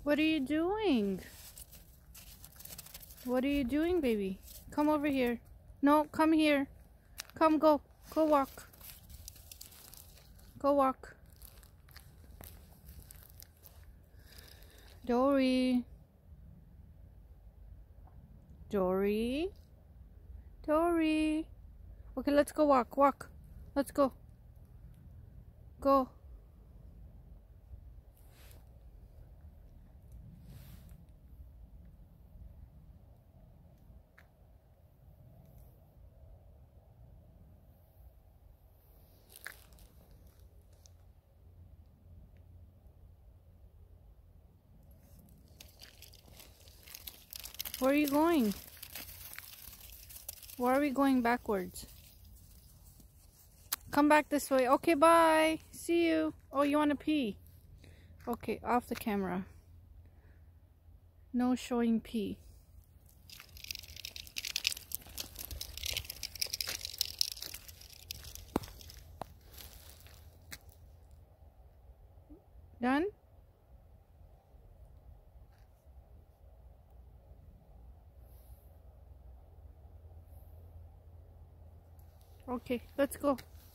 What are you doing? What are you doing, baby? Come over here. No, come here. Come, go. Go walk. Go walk. Dory. Dory. Dory. Okay, let's go walk. Walk. Let's go. Go. Where are you going? Why are we going backwards? Come back this way. Okay, bye. See you. Oh, you want to pee? Okay, off the camera. No showing pee. Done? Okay, let's go.